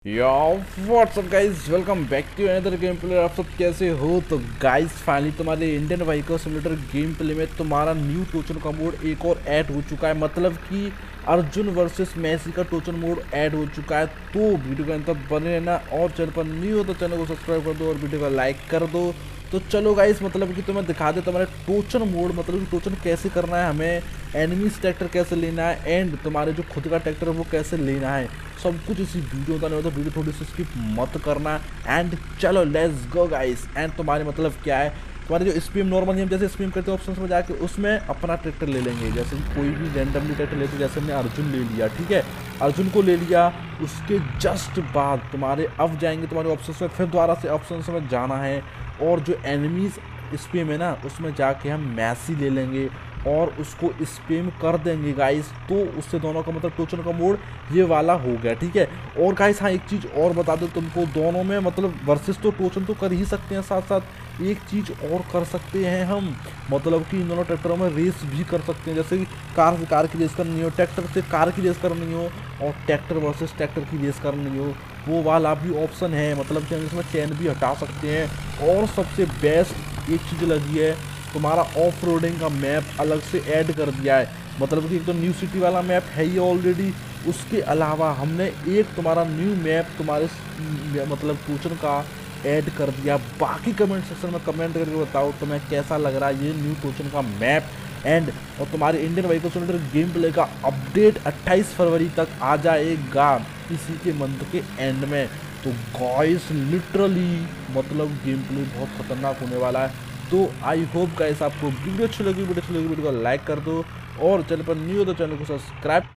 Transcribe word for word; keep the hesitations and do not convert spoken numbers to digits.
Yo what's up guys, welcome back to another game play. आप सब कैसे हो? तो गाइस फाइनली तुम्हारे Indian vehicle simulator game play में तुम्हारा न्यू टोचन का मोड एक और ऐड हो चुका है। मतलब कि अर्जुन वर्सेस मैसी का टोचन मोड ऐड हो चुका है। तो वीडियो के अंत तक बने रहना, और चैनल पर न्यू हो तो चैनल को सब्सक्राइब कर दो और वीडियो को लाइक कर दो। तो चलो गाइस, मतलब कि तुम्हें दिखा दे तुम्हारे टोचन मोड, मतलब कि टोचन कैसे करना है, हमें एनिमीज ट्रैक्टर कैसे लेना है, एंड तुम्हारे जो खुद का ट्रैक्टर है वो कैसे लेना है, सब कुछ इसी वीडियो बताने वाला। तो वीडियो थोड़ी सी स्किप मत करना। एंड चलो लेट्स गो गाइस। एंड तुम्हारे मतलब क्या है, तुम्हारे जो स्पीम नॉर्मली हम जैसे स्पीम करते हैं ऑप्शन में जाके उसमें अपना ट्रैक्टर ले लेंगे। जैसे कि कोई भी रैंडमली ट्रैक्टर लेते, जैसे हमने अर्जुन ले लिया, ठीक है, अर्जुन को ले लिया। उसके जस्ट बाद तुम्हारे अब जाएंगे तुम्हारे ऑप्शन में, फिर दोबारा से ऑप्शन में जाना है, और जो एनिमीज स्पैम है ना उसमें जाके हम मैसी ले लेंगे और उसको स्पैम कर देंगे गाइस। तो उससे दोनों का मतलब टोचन का मोड ये वाला हो गया, ठीक है। और गाइस हाँ, एक चीज़ और बता दो तुमको, दोनों में मतलब वर्सेस तो टोचन तो कर ही सकते हैं, साथ साथ एक चीज़ और कर सकते हैं हम, मतलब कि इन दोनों ट्रैक्टरों में रेस भी कर सकते हैं। जैसे कि कार से कार की रेस करनी हो, ट्रैक्टर से कार की रेस करनी हो, और ट्रैक्टर वर्सेस ट्रैक्टर की रेस करनी हो, वो वाला भी ऑप्शन है। मतलब कि हम इसमें चैन भी हटा सकते हैं। और सबसे बेस्ट एक चीज़ लगी है, तुम्हारा ऑफ रोडिंग का मैप अलग से ऐड कर दिया है। मतलब कि एक तो न्यू सिटी वाला मैप है ही ऑलरेडी, उसके अलावा हमने एक तुम्हारा न्यू मैप तुम्हारे मतलब टोचन का ऐड कर दिया। बाकी कमेंट सेक्शन में कमेंट करके बताओ तुम्हें कैसा लग रहा है ये न्यू टोचन का मैप। एंड और तुम्हारे Indian vehicle simulator game play का अपडेट अट्ठाईस फरवरी तक आ जाएगा, इसी के मंथ के एंड में। तो गाइस लिटरली मतलब गेम प्ले बहुत खतरनाक होने वाला है। तो आई होप गाइस आपको वीडियो अच्छी लगी, वीडियो अच्छी लगी वीडियो को लाइक कर दो, और चैनल पर न्यू हो तो चैनल को सब्सक्राइब